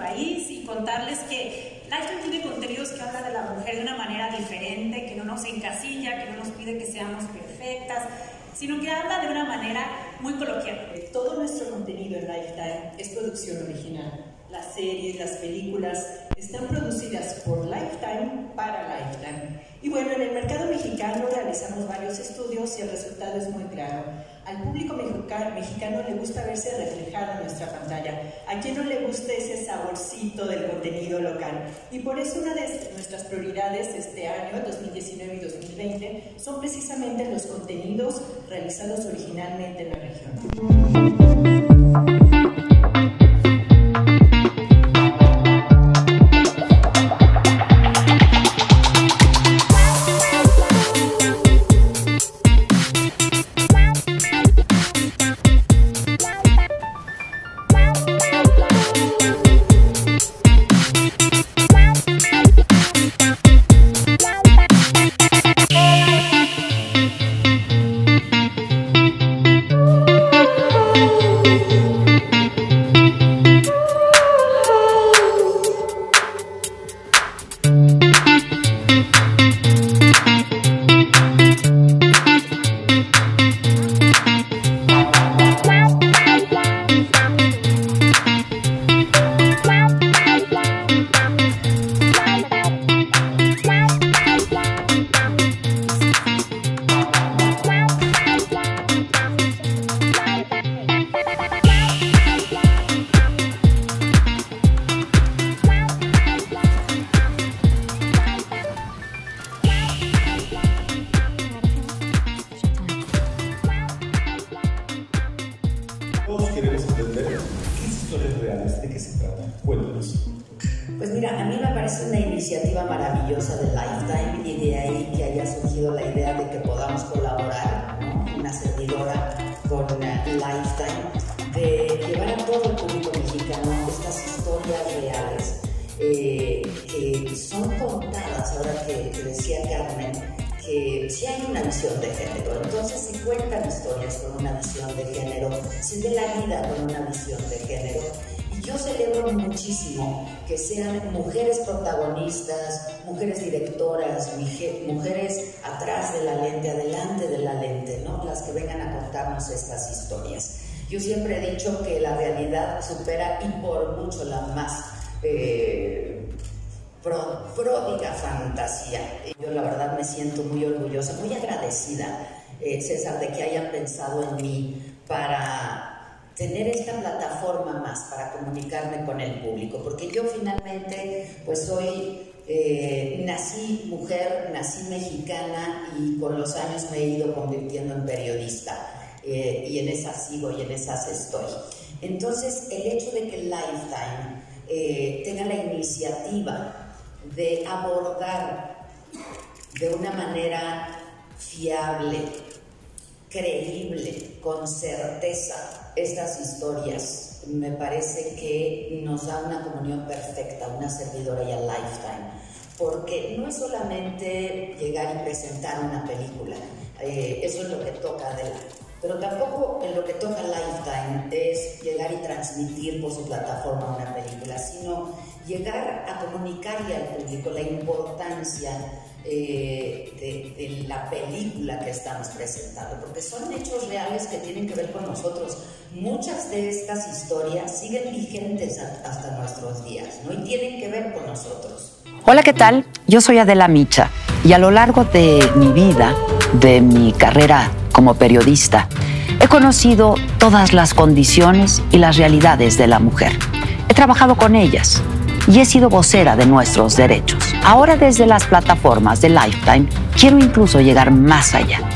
país y contarles que Lifetime tiene contenidos que hablan de la mujer de una manera diferente, que no nos encasilla, que no nos pide que seamos perfectas, sino que habla de una manera muy coloquial. Todo nuestro contenido en Lifetime es producción original. Las series, las películas están producidas por Lifetime para Lifetime. Y bueno, en el mercado mexicano realizamos varios estudios y el resultado es muy claro. Al público mexicano le gusta verse reflejado en nuestra pantalla. A quien no le guste ese saborcito del contenido local. Y por eso una de nuestras prioridades este año, 2019 y 2020, son precisamente los contenidos realizados originalmente en la región. Todos queremos entender qué historias reales, de qué se tratan. Cuéntanos. Pues mira, a mí me parece una iniciativa maravillosa de Lifetime y de ahí que haya surgido la idea de que podamos colaborar, ¿no? Una servidora con Lifetime, de llevar a todo el público mexicano estas historias reales que son contadas, ahora que decía Carmen, que sí hay una visión de género, entonces se cuentan historias con una visión de género, se ve la vida con una visión de género. Y yo celebro muchísimo que sean mujeres protagonistas, mujeres directoras, mujeres atrás de la lente, adelante de la lente, ¿no? Las que vengan a contarnos estas historias. Yo siempre he dicho que la realidad supera y por mucho la más pródiga fantasía. Yo la verdad me siento muy orgullosa, muy agradecida, César, de que hayan pensado en mí para tener esta plataforma más para comunicarme con el público, porque yo finalmente pues soy, nací mujer, nací mexicana y con los años me he ido convirtiendo en periodista y en esas sigo y en esas estoy. Entonces el hecho de que Lifetime tenga la iniciativa de abordar de una manera fiable, creíble, con certeza estas historias, me parece que nos da una comunión perfecta, una servidora y a Lifetime, porque no es solamente llegar y presentar una película, eso es lo que toca Adela, pero tampoco en lo que toca Lifetime es llegar y transmitir por su plataforma una película, sino llegar a comunicarle al público la importancia de la película que estamos presentando, porque son hechos reales que tienen que ver con nosotros. Muchas de estas historias siguen vigentes hasta nuestros días, ¿no? Y tienen que ver con nosotros. Hola, ¿qué tal? Yo soy Adela Micha y a lo largo de mi vida, de mi carrera como periodista, he conocido todas las condiciones y las realidades de la mujer. He trabajado con ellas y he sido vocera de nuestros derechos. Ahora, desde las plataformas de Lifetime, quiero incluso llegar más allá